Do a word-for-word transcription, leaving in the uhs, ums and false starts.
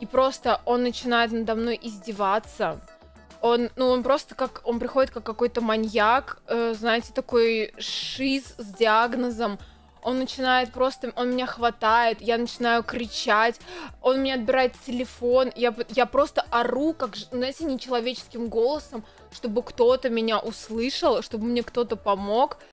просто он начинает надо мной издеваться. Он, ну, он просто как, он приходит как какой-то маньяк, э, знаете, такой шиз с диагнозом. Он начинает просто, он меня хватает, я начинаю кричать, он мне отбирает телефон, я, я просто ору, как, знаете, нечеловеческим голосом, чтобы кто-то меня услышал, чтобы мне кто-то помог.